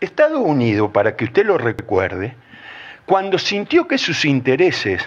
Estados Unidos, para que usted lo recuerde, cuando sintió que sus intereses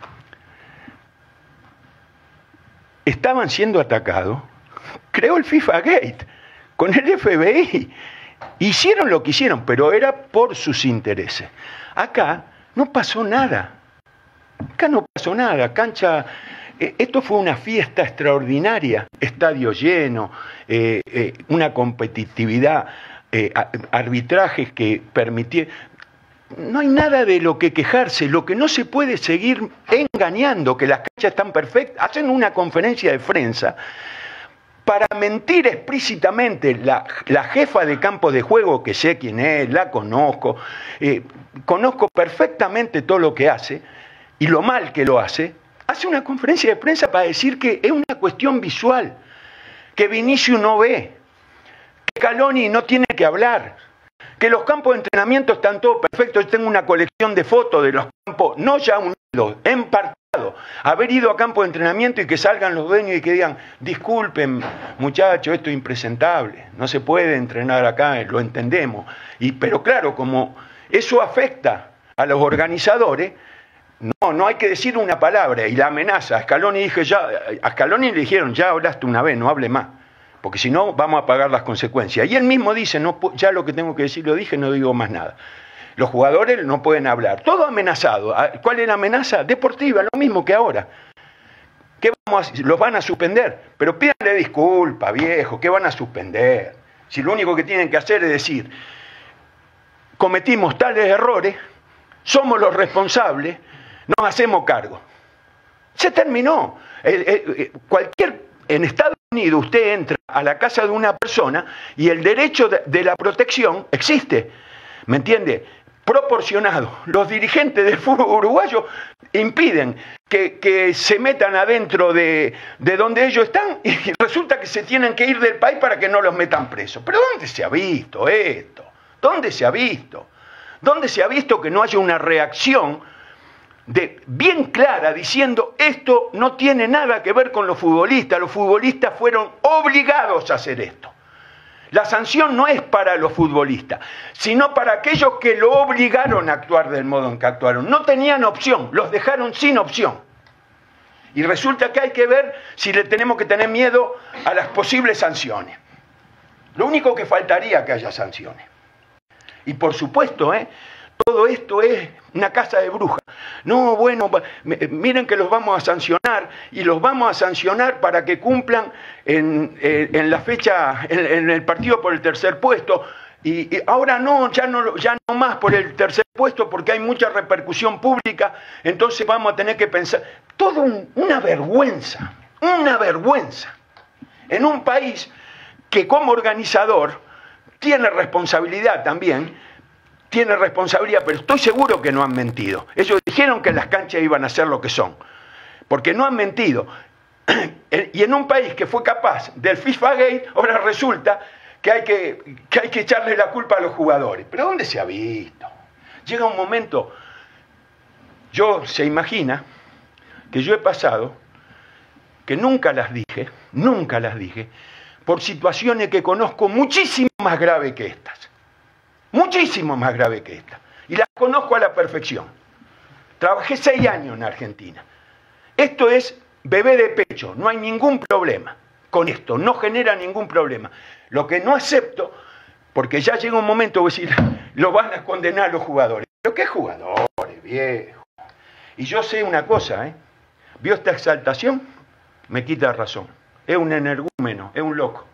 estaban siendo atacados, creó el FIFA Gate con el FBI. Hicieron lo que hicieron, pero era por sus intereses. Acá no pasó nada. Acá no pasó nada. Cancha, esto fue una fiesta extraordinaria, estadio lleno, una competitividad, arbitrajes que permitieron. No hay nada de lo que quejarse. Lo que no se puede seguir engañando, que las canchas están perfectas. Hacen una conferencia de prensa para mentir explícitamente. La jefa de campo de juego, que sé quién es, la conozco, conozco perfectamente todo lo que hace y lo mal que lo hace una conferencia de prensa para decir que es una cuestión visual, que Vinicius no ve, que Scaloni no tiene que hablar, que los campos de entrenamiento están todos perfectos. Yo tengo una colección de fotos de los campos, no ya unidos, empartados. Haber ido a campo de entrenamiento y que salgan los dueños y que digan: disculpen, muchachos, esto es impresentable, no se puede entrenar acá, lo entendemos. Pero claro, como eso afecta a los organizadores, no hay que decir una palabra. Y la amenaza, a Scaloni le dijeron: ya hablaste una vez, no hable más, porque si no vamos a pagar las consecuencias. Y él mismo dice: no, ya lo que tengo que decir lo dije, no digo más nada. Los jugadores no pueden hablar. Todo amenazado. ¿Cuál es la amenaza? Deportiva, lo mismo que ahora. ¿Qué vamos a hacer? Los van a suspender. Pero pídanle disculpas, viejo, ¿qué van a suspender? Si lo único que tienen que hacer es decir: cometimos tales errores, somos los responsables, nos hacemos cargo. Se terminó. En Estados Unidos usted entra a la casa de una persona y el derecho de la protección existe, ¿me entiende? Proporcionado. Los dirigentes del fútbol uruguayo impiden que se metan adentro de donde ellos están, y resulta que se tienen que ir del país para que no los metan presos. ¿Pero dónde se ha visto esto? ¿Dónde se ha visto? ¿Dónde se ha visto que no haya una reacción bien clara diciendo: esto no tiene nada que ver con los futbolistas fueron obligados a hacer esto? La sanción no es para los futbolistas, sino para aquellos que lo obligaron a actuar del modo en que actuaron. No tenían opción, los dejaron sin opción. Y resulta que hay que ver si le tenemos que tener miedo a las posibles sanciones. Lo único que faltaría es que haya sanciones. Y por supuesto, todo esto es una casa de brujas. No, bueno, miren que los vamos a sancionar, y los vamos a sancionar para que cumplan en la fecha, en el partido por el tercer puesto. Y ahora ya no más por el tercer puesto, porque hay mucha repercusión pública, entonces vamos a tener que pensar. Todo una vergüenza, en un país que como organizador tiene responsabilidad también. Pero estoy seguro que no han mentido. Ellos dijeron que las canchas iban a ser lo que son, porque no han mentido. Y en un país que fue capaz del FIFA Gate, ahora resulta que hay que echarle la culpa a los jugadores. ¿Pero dónde se ha visto? Llega un momento, se imagina que yo he pasado, que nunca las dije, por situaciones que conozco muchísimo más graves que estas. Muchísimo más grave que esta. Y las conozco a la perfección. Trabajé 6 años en Argentina. Esto es bebé de pecho. No hay ningún problema con esto. No genera ningún problema. Lo que no acepto, porque ya llega un momento, voy a decir, lo van a condenar a los jugadores. ¿Pero qué jugadores, viejo? Y yo sé una cosa, ¿Vio esta exaltación? Me quita razón. Es un energúmeno, es un loco.